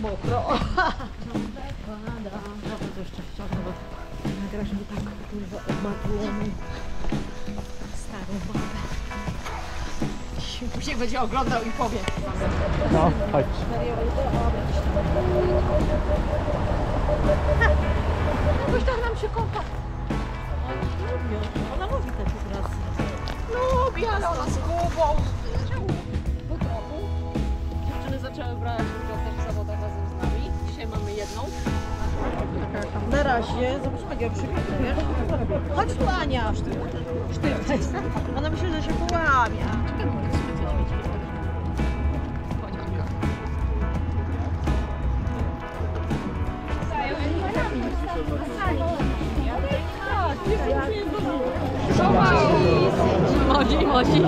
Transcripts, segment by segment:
mokro. Dobra, to jeszcze ściągnę, bo nagrasz mi tak dużo obmatujemy starą babę. Później będzie oglądał i powie. No, chodź. Jakoś tak nam się kąpa. Ona lubi takie trasy. Lubi, ale ona z Kubą. Po trochu. Dziewczyny zaczęły brać udział też w zawodach razem z nami. Dzisiaj mamy jedną. Na razie, zobacz, Magia, przygotujesz? Chodź tu, Ania. Sztywna jest. Ona myśli, że się połamie. Modzi.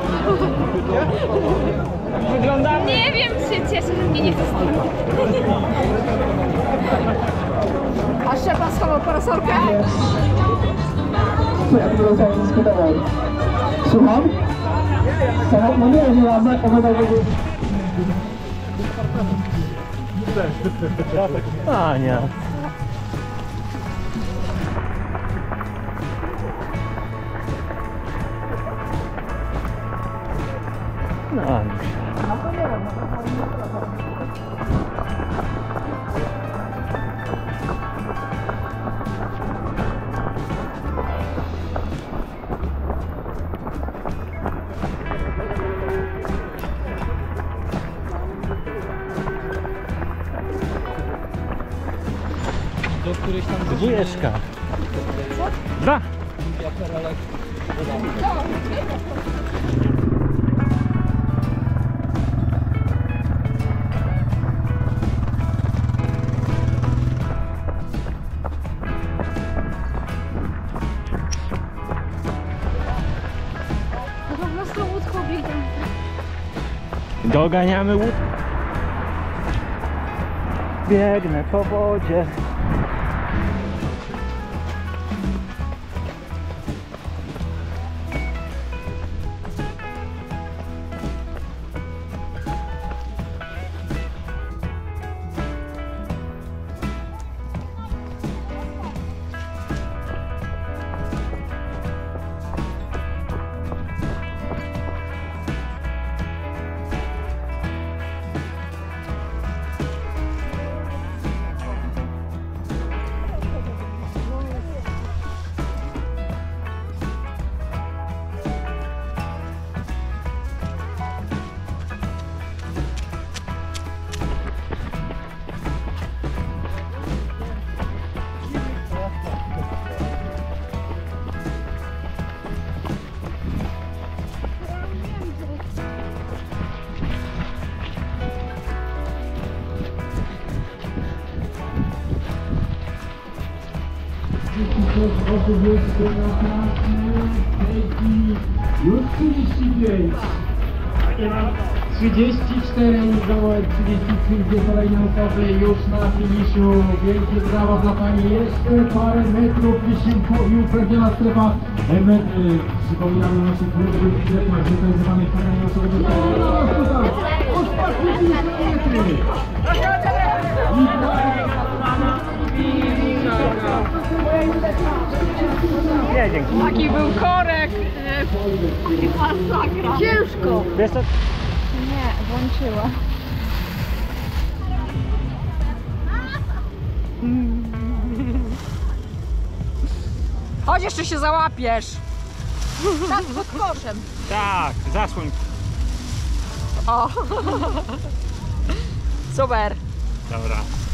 Wyglądamy. Nie wiem, czy cieszę, że mnie nie zostało. A Szczepan schował parasolkę? Ja tu rodzaju dyskutował. Słucham? No nie wiem, nie mam Ania. No, Anusia. Do którejś tam Dwójeczka. Dwa. Po prostu łódką biegam. Doganiamy łódkę. Biegnę po wodzie. Już 35. 34 zawołać 33, dwie kolejne osoby już na finiszu. Wielkie brawa dla Pani. Jeszcze parę metrów i uprawniona strefa metry. Przypominamy o naszych różnych strefach zlokalizowanych w terenie osobowym. Nie, dzięki. Taki był korek. Masakra. Ciężko. Wiesz co? Nie, włączyła. Chodź, jeszcze się załapiesz. Tak, pod koszem. Tak, zasłoń. O. Super. Dobra.